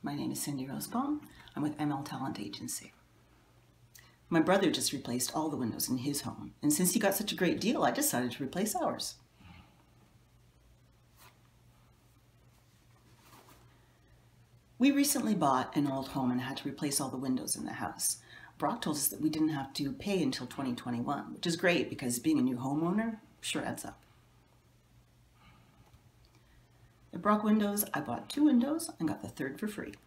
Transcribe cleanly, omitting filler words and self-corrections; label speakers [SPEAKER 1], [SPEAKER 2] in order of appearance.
[SPEAKER 1] My name is Cindy Rozeboom. I'm with ML Talent Agency. My brother just replaced all the windows in his home, and since he got such a great deal, I decided to replace ours. We recently bought an old home and had to replace all the windows in the house. Brock told us that we didn't have to pay until 2021, which is great because being a new homeowner sure adds up. At Brock Windows, I bought 2 windows and got the third for free.